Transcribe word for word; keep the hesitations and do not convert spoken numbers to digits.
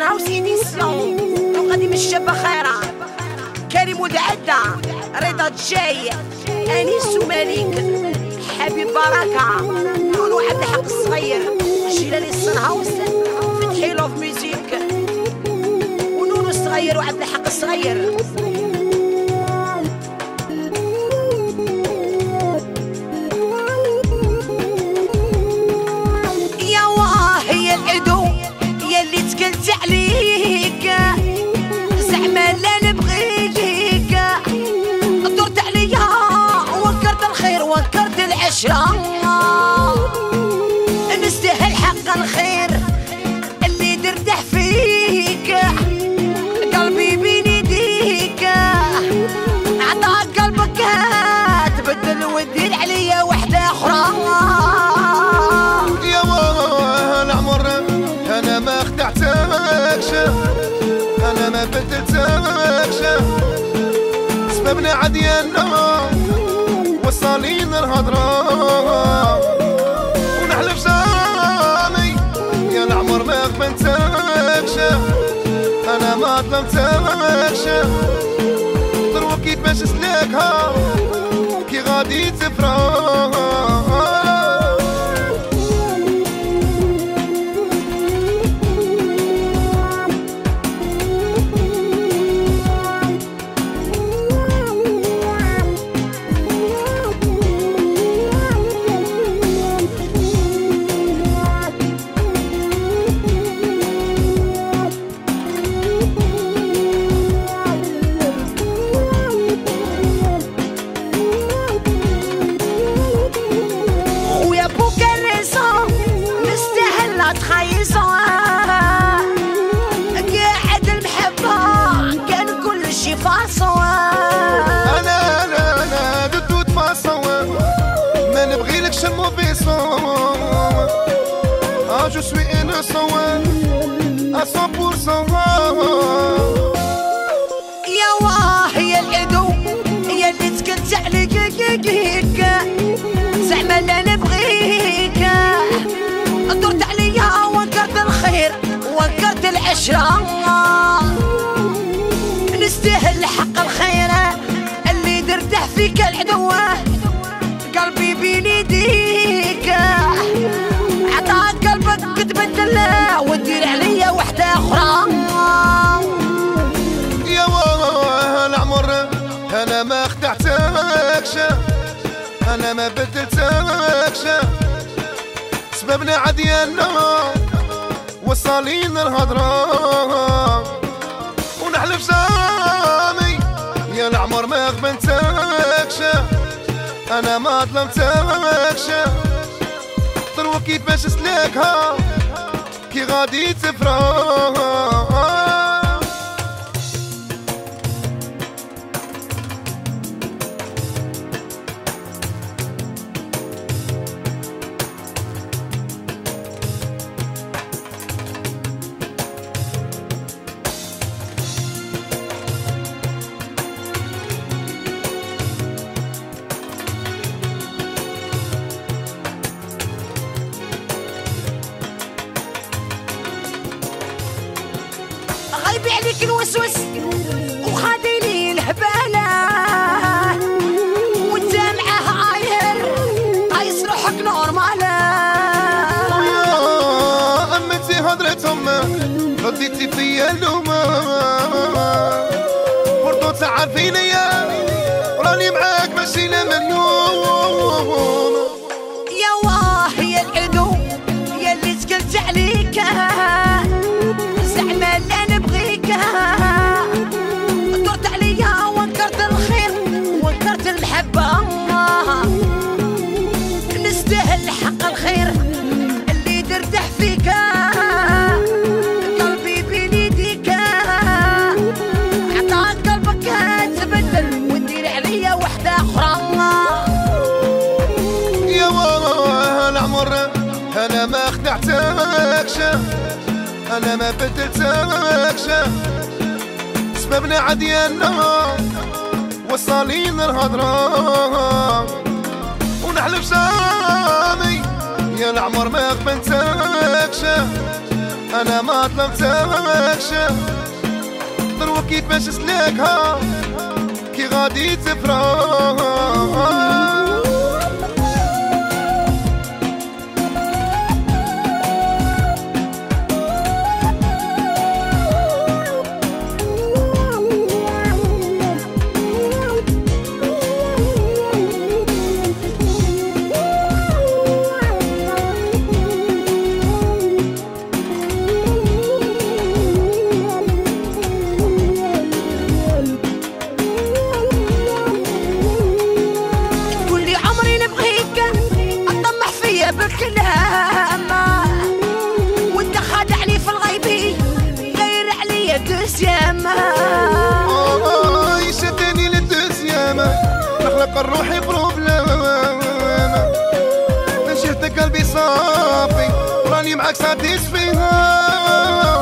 صنعوا سيديسيون وغادي من الشابة خيرة كريم ودعدة رضا الجاي انيس ومالك حبيب بركة نونو عبد الحق الصغير جيلاني الصنهاوس فتحي لوف ميوزيك ونونو الصغير وعبد الحق الصغير. يا واه يا العدو يا اللي تكلت عليك زعما لا نبغيك درت عليا وكرت الخير وكرت العشرة نستاهل حق الخير اللي درته فيك قلبي بين يديك عطاك قلبك تبدل ودير عليا وحدة أخرى. يا واه العمر أنا ما خدعتكش أنا ما بدلتكش سببنا عديالنا وصالين الهضرة ونحلف جامي يا العمر ما خبنتكش أنا ما ظلمتكش ضروا كيفاش سلاكها كي غادي تفرق. قاعد المحبة كان كل شي فاصوة أنا أنا أنا دودوت فاصوة ما نبغيلكش الموفي صوة آه جو سوي إنوسون à cent pour cent. يا واه يا العدو يا اللي تكلت عليك زعما لا نبغيك درت عليا وكرت الخير وكرت العشرة نستاهل حق الخير اللي درته فيك العدوة قلبي بين يديك عطاك قلبك تبدل ودير عليا وحدة أخرى. يا واه العمر أنا ما خدعتكش أنا ما بدلتكش سببنا عديالنا وصالين الهضرة ونحلف جامي يا العمر ما خبنتكش أنا ما ظلمتكش ضروا كيفاش سلاكها كي غادي تفرق. غايبي عليك الوسوس وخادي لي الهبالة وانت معاه عاير عايز روحك نورمالة. أمتي هضرتهم رديتي فيا اللومة برضو تعرفيني راني معاك ماشي لا مليون. يا واه يا العدو يا اللي تكلت عليك زعما لا نبغيك درت عليا وكرت الخير وكرت المحبة نستاهل حق الخير اللي درته فيك قلبي بين يديك عطاك قلبك تبدل ودير عليا وحدة أخرى. يا واه العمر أنا ما خدعتكش أنا ما بدلتكش سببنا عديالنا وصالين الهضرة ونحلف جامي يا العمر ما خبنتكش انا ما طلبتكش ضروا كيفاش سلاكها كي غادي تفرق. بالكلام وانت خادعني في الغيبي غير عليا دوسيامة يشدني للدوسيامة نخلق الروحي بروبلام من جهتك قلبي صافي راني معاك ساديس فيها.